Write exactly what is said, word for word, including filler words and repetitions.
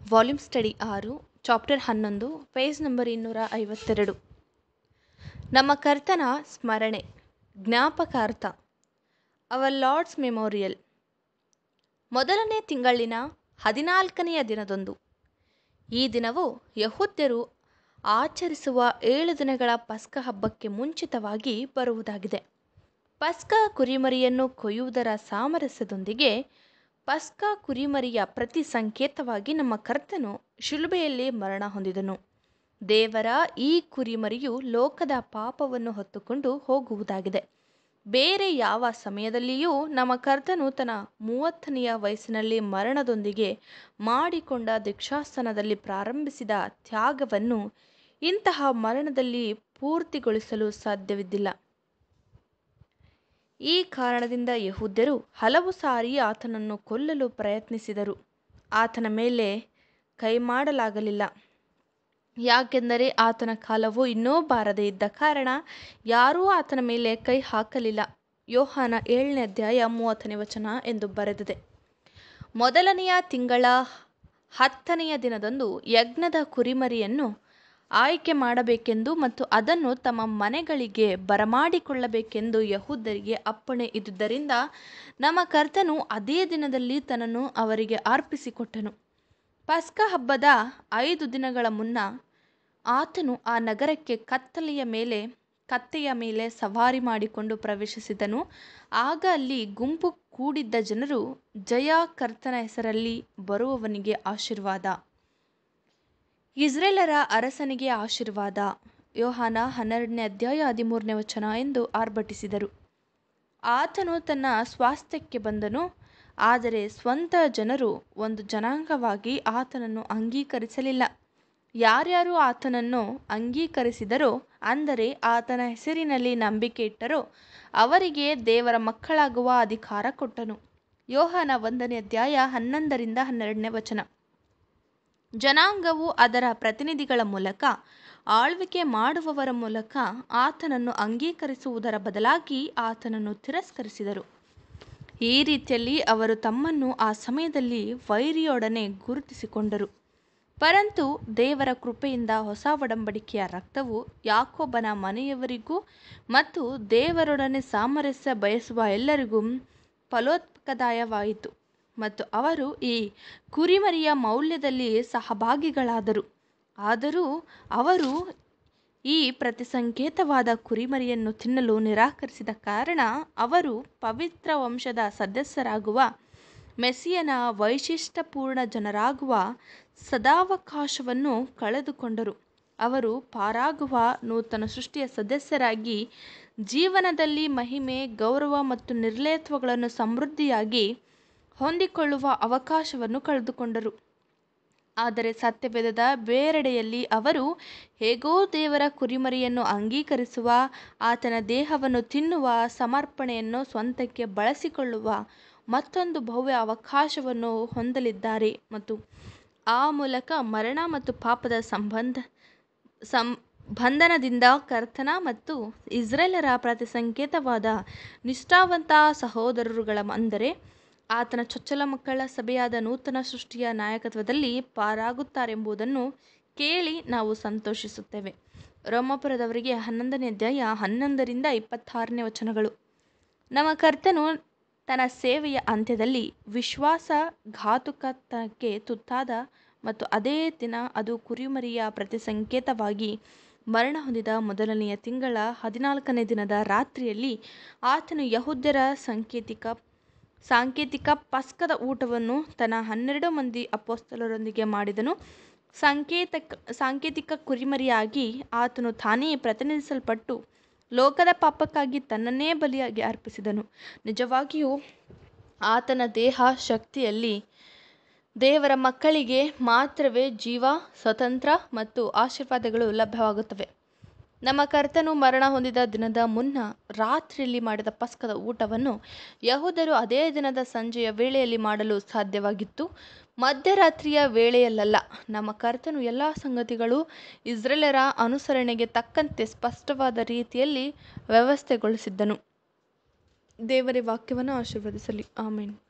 Volume study ಆರು, chapter ಹನ್ನೊಂದು, page number ಇನ್ನೂರ ಐವತ್ತೆರಡು. ನಮ್ಮ ಕರ್ತನ ಸ್ಮರಣೆ, ಜ್ಞಾಪಕಾರ್ಥ, ಅವರ್ ಲಾರ್ಡ್ಸ್ ಮೆಮೋರಿಯಲ್. ಮೊದಲನೇ ತಿಂಗಳಿನ ಹದಿನಾಲ್ಕನೆಯ ದಿನದಂದು. ಈ ದಿನವು ಯಹೂದ್ಯರು ಆಚರಿಸುವ ಏಳು ದಿನಗಳ ಪಸ್ಕ ಹಬ್ಬಕ್ಕೆ ಮುಂಚಿತವಾಗಿ ಬರುವುದಾಗಿದೆ. ಪಸ್ಕ ಕುರಿಮರಿಯನ್ನು ಕೊಯ್ಯುವುದರ ಸಾಮರಸ್ಯದೊಂದಿಗೆ ಪಸ್ಕ ಕುರಿಮರಿಯ ಪ್ರತಿ ಸಂಕೇತವಾಗಿ ನಮ್ಮ ಕರ್ತನು ಶಿಲುಬೆಯಲ್ಲಿ ಮರಣ ಹೊಂದಿದನು. ದೇವರ ಈ ಕುರಿಮರಿಯು ಲೋಕದ ಪಾಪವನ್ನು ಹೊತ್ತುಕೊಂಡು ಹೋಗುವುದಾಗಿದೆ. ಬೇರೆ ಯಾವ ಸಮಯದಲ್ಲಿಯೂ ನಮ್ಮ ಕರ್ತನು ತನ್ನ ಮೂವತ್ತನೆಯ ವಯಸ್ಸಿನಲ್ಲಿ ಮರಣದೊಂದಿಗೆ ಮಾಡಿಕೊಂಡ ದೀಕ್ಷಾಸ್ನಾನದಲ್ಲಿ ಪ್ರಾರಂಭಿಸಿದ ತ್ಯಾಗವನ್ನು ಇಂತಹ ಮರಣದಲ್ಲಿ ಪೂರ್ತಿಗೊಳಿಸಲು ಸಾಧ್ಯವಿದ್ದಿಲ್ಲ. ಈ ಕಾರಣದಿಂದ ಯಹೂದ್ಯರು ಹಲವು ಸಾರಿ ಆತನನ್ನು ಕೊಲ್ಲಲು ಪ್ರಯತ್ನಿಸಿದರು. ಆತನ ಮೇಲೆ ಕೈ ಮಾಡಲಾಗಲಿಲ್ಲ. ಯಾಕೆಂದರೆ ಆತನ ಕಾಲವು ಇನ್ನೂ ಬಾರದೇ ಇದ್ದ ಕಾರಣ ಯಾರೂ ಆತನ ಮೇಲೆ ಕೈ ಹಾಕಲಿಲ್ಲ. ಯೋಹಾನ ಏಳನೇ ಅಧ್ಯಾಯ ಮೂವತ್ತನೇ ವಚನ ಎಂದು ಬರೆದಿದೆ. ಮೊದಲನೆಯ ತಿಂಗಳ ಹತ್ತನೆಯ ದಿನದಂದು ಯಜ್ಞದ ಕುರಿಮರಿಯನ್ನು ಆಯ್ಕೆ ಮಾಡಬೇಕೆಂದು ಮತ್ತು ಅದನ್ನು ತಮ್ಮ ಮನೆಗಳಿಗೆ ಬರಮಾಡಿಕೊಳ್ಳಬೇಕೆಂದು ಯಹೂದ್ಯರಿಗೆ ಅಪ್ಪಣೆ ಇದ್ದುದರಿಂದ ನಮ್ಮ ಕರ್ತನು ಅದೇ ದಿನದಲ್ಲಿ ತನ್ನನ್ನು ಅವರಿಗೆ ಅರ್ಪಿಸಿಕೊಟ್ಟನು. ಪಸ್ಕ ಹಬ್ಬದ ಐದು ದಿನಗಳ ಮುನ್ನ ಆತನು ಆ ನಗರಕ್ಕೆ ಕತ್ತಲೆಯ ಮೇಲೆ ಕತ್ತೆಯ ಮೇಲೆ ಸವಾರಿ ಮಾಡಿಕೊಂಡು ಪ್ರವೇಶಿಸಿದನು. ಆಗ ಅಲ್ಲಿ ಗುಂಪು ಕೂಡಿದ್ದ ಜನರು, ಜಯ, ಕರ್ತನ ಹೆಸರಲ್ಲಿ ಬರುವವನಿಗೆ ಆಶೀರ್ವಾದ, ಇಸ್ರೇಲರ ಅರಸನಿಗೆ ಆಶೀರ್ವಾದ, ಯೋಹಾನ ಹನ್ನೆರಡನೇ ಅಧ್ಯಾಯ ಹದಿಮೂರನೇ ವಚನ ಎಂದು ಆರ್ಭಟಿಸಿದರು. ಆತನು ತನ್ನ ಸ್ವಾಸ್ಥ್ಯಕ್ಕೆ ಬಂದನು, ಆದರೆ ಸ್ವಂತ ಜನರು ಒಂದು ಜನಾಂಗವಾಗಿ ಆತನನ್ನು ಅಂಗೀಕರಿಸಲಿಲ್ಲ. ಯಾರ್ಯಾರು ಆತನನ್ನು ಅಂಗೀಕರಿಸಿದರೋ, ಅಂದರೆ ಆತನ ಹೆಸರಿನಲ್ಲಿ ನಂಬಿಕೆ ಇಟ್ಟರೋ, ಅವರಿಗೆ ದೇವರ ಮಕ್ಕಳಾಗುವ ಅಧಿಕಾರ ಕೊಟ್ಟನು. ಯೋಹಾನ ಒಂದನೇ ಅಧ್ಯಾಯ ಹನ್ನೊಂದರಿಂದ ಹನ್ನೆರಡನೇ ವಚನ. ಜನಾಂಗವು ಅದರ ಪ್ರತಿನಿಧಿಗಳ ಮೂಲಕ, ಆಳ್ವಿಕೆ ಮಾಡುವವರ ಮೂಲಕ ಆತನನ್ನು ಅಂಗೀಕರಿಸುವುದರ ಬದಲಾಗಿ ಆತನನ್ನು ತಿರಸ್ಕರಿಸಿದರು. ಈ ರೀತಿಯಲ್ಲಿ ಅವರು ತಮ್ಮನ್ನು ಆ ಸಮಯದಲ್ಲಿ ವೈರಿಯೊಡನೆ ಗುರುತಿಸಿಕೊಂಡರು. ಪರಂತು ದೇವರ ಕೃಪೆಯಿಂದ ಹೊಸ ಒಡಂಬಡಿಕೆಯ ರಕ್ತವು ಯಾಕೋಬನ ಮನೆಯವರಿಗೂ ಮತ್ತು ದೇವರೊಡನೆ ಸಾಮರಸ್ಯ ಬಯಸುವ ಎಲ್ಲರಿಗೂ ಫಲೋತ್ಪಕದಾಯವಾಯಿತು ಮತ್ತು ಅವರು ಈ ಕುರಿಮರಿಯ ಮೌಲ್ಯದಲ್ಲಿ ಸಹಭಾಗಿಗಳಾದರು. ಆದರೂ ಅವರು ಈ ಪ್ರತಿಸಂಕೇತವಾದ ಕುರಿಮರಿಯನ್ನು ತಿನ್ನಲು ನಿರಾಕರಿಸಿದ ಕಾರಣ ಅವರು ಪವಿತ್ರ ವಂಶದ ಸದಸ್ಯರಾಗುವ, ಮೆಸ್ಸಿಯನ ವೈಶಿಷ್ಟ್ಯಪೂರ್ಣ ಜನರಾಗುವ ಸದಾವಕಾಶವನ್ನು ಕಳೆದುಕೊಂಡರು. ಅವರು ಪಾರಾಗುವ ನೂತನ ಸೃಷ್ಟಿಯ ಸದಸ್ಯರಾಗಿ ಜೀವನದಲ್ಲಿ ಮಹಿಮೆ, ಗೌರವ ಮತ್ತು ನಿರ್ಲಯತ್ವಗಳನ್ನು ಸಮೃದ್ಧಿಯಾಗಿ ಹೊಂದಿಕೊಳ್ಳುವ ಅವಕಾಶವನ್ನು ಕಳೆದುಕೊಂಡರು. ಆದರೆ ಸತ್ಯವೇದದ ಬೇರೆಡೆಯಲ್ಲಿ ಅವರು ಹೇಗೋ ದೇವರ ಕುರಿಮರಿಯನ್ನು ಅಂಗೀಕರಿಸುವ, ಆತನ ದೇಹವನ್ನು ತಿನ್ನುವ, ಸಮರ್ಪಣೆಯನ್ನು ಸ್ವಂತಕ್ಕೆ ಬಳಸಿಕೊಳ್ಳುವ ಮತ್ತೊಂದು ಭವ್ಯ ಅವಕಾಶವನ್ನು ಹೊಂದಲಿದ್ದಾರೆ ಮತ್ತು ಆ ಮೂಲಕ ಮರಣ ಮತ್ತು ಪಾಪದ ಸಂಬಂಧ ಸಂ ಬಂಧನದಿಂದ ಕರ್ತನ ಮತ್ತು ಇಸ್ರೇಲರ ಪ್ರತಿ ಸಂಕೇತವಾದ ನಿಷ್ಠಾವಂತ ಸಹೋದರರುಗಳ, ಅಂದರೆ ಆತನ ಚೊಚ್ಚಲ ಮಕ್ಕಳ ಸಭೆಯಾದ ನೂತನ ಸೃಷ್ಟಿಯ ನಾಯಕತ್ವದಲ್ಲಿ ಪಾರಾಗುತ್ತಾರೆಂಬುದನ್ನು ಕೇಳಿ ನಾವು ಸಂತೋಷಿಸುತ್ತೇವೆ. ರೋಮಾಪುರದವರಿಗೆ ಹನ್ನೊಂದನೇ ಅಧ್ಯಾಯ ಹನ್ನೊಂದರಿಂದ ಇಪ್ಪತ್ತಾರನೇ ವಚನಗಳು. ನಮ್ಮ ಕರ್ತನು ತನ್ನ ಸೇವೆಯ ಅಂತ್ಯದಲ್ಲಿ ವಿಶ್ವಾಸಘಾತುಕತನಕ್ಕೆ ತುತ್ತಾದ ಮತ್ತು ಅದೇ ದಿನ ಅದು ಕುರಿಮರಿಯ ಪ್ರತಿ ಸಂಕೇತವಾಗಿ ಮರಣ ಹೊಂದಿದ ಮೊದಲನೆಯ ತಿಂಗಳ ಹದಿನಾಲ್ಕನೇ ದಿನದ ರಾತ್ರಿಯಲ್ಲಿ ಆತನು ಯಹೂದ್ಯರ ಸಾಂಕೇತಿಕ ಸಾಂಕೇತಿಕ ಪಸ್ಕದ ಊಟವನ್ನು ತನ್ನ ಹನ್ನೆರಡು ಮಂದಿ ಅಪೊಸ್ತಲರೊಂದಿಗೆ ಮಾಡಿದನು. ಸಾಂಕೇತಿಕ ಸಾಂಕೇತಿಕ ಕುರಿಮರಿಯಾಗಿ ಆತನು ತಾನೇ ಪ್ರತಿನಿಧಿಸಲ್ಪಟ್ಟು ಲೋಕದ ಪಾಪಕ್ಕಾಗಿ ತನ್ನನ್ನೇ ಬಲಿಯಾಗಿ ಅರ್ಪಿಸಿದನು. ನಿಜವಾಗಿಯೂ ಆತನ ದೇಹ ಶಕ್ತಿಯಲ್ಲಿ ದೇವರ ಮಕ್ಕಳಿಗೆ ಮಾತ್ರವೇ ಜೀವ, ಸ್ವಾತಂತ್ರ್ಯ ಮತ್ತು ಆಶೀರ್ವಾದಗಳು ಲಭ್ಯವಾಗುತ್ತವೆ. ನಮ್ಮ ಕರ್ತನು ಮರಣ ಹೊಂದಿದ ದಿನದ ಮುನ್ನ ರಾತ್ರಿಯಲ್ಲಿ ಮಾಡಿದ ಪಸ್ಕದ ಊಟವನ್ನು ಯಹೂದ್ಯರು ಅದೇ ದಿನದ ಸಂಜೆಯ ವೇಳೆಯಲ್ಲಿ ಮಾಡಲು ಸಾಧ್ಯವಾಗಿತ್ತು, ಮಧ್ಯರಾತ್ರಿಯ ವೇಳೆಯಲ್ಲ. ನಮ್ಮ ಕರ್ತನು ಎಲ್ಲ ಸಂಗತಿಗಳು ಇಸ್ರೇಲರ ಅನುಸರಣೆಗೆ ತಕ್ಕಂತೆ ಸ್ಪಷ್ಟವಾದ ರೀತಿಯಲ್ಲಿ ವ್ಯವಸ್ಥೆಗೊಳಿಸಿದ್ದನು. ದೇವರ ವಾಕ್ಯವನ್ನು ಆಶೀರ್ವದಿಸಲಿ. ಆಮೆನ್.